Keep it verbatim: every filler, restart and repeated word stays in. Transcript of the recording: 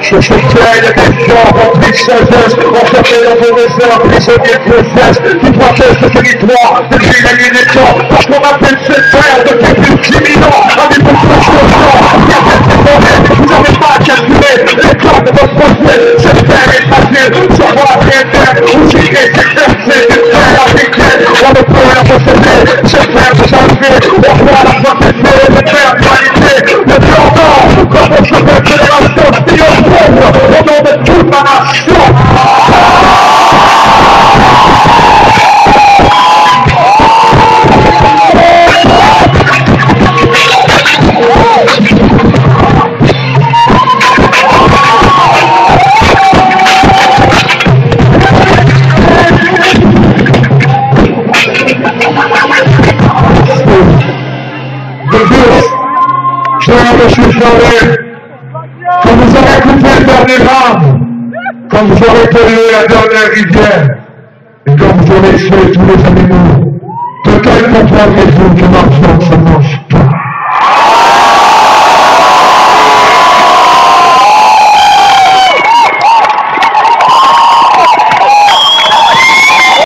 Je sais qu'il y a des questions remplies de sagesse, enfermées dans vos réserves, prisonniers de vos fesses, qui protègent ce territoire depuis la nuit des temps, parce qu'on appelle cette terre de plus criminants, à des populations blancs, il y a des forêts, vous n'avez pas à calculer l'état de votre projet, cette terre est facile, sur votre terre, vous irez s'exercer des terres africaines, on ne peut rien posséder, cette terre vous enlevez, on voit la protection de terre d'humanité, le plus encore, comme on s'appelle génération, et on pauvre, au nom de toute la nation. Je suis charré, quand vous aurez coupé le dernier rame, quand vous aurez pollué la dernière rivière, et quand vous aurez tué tous les animaux, peut-être comprendrez-vous que l'argent ça marche.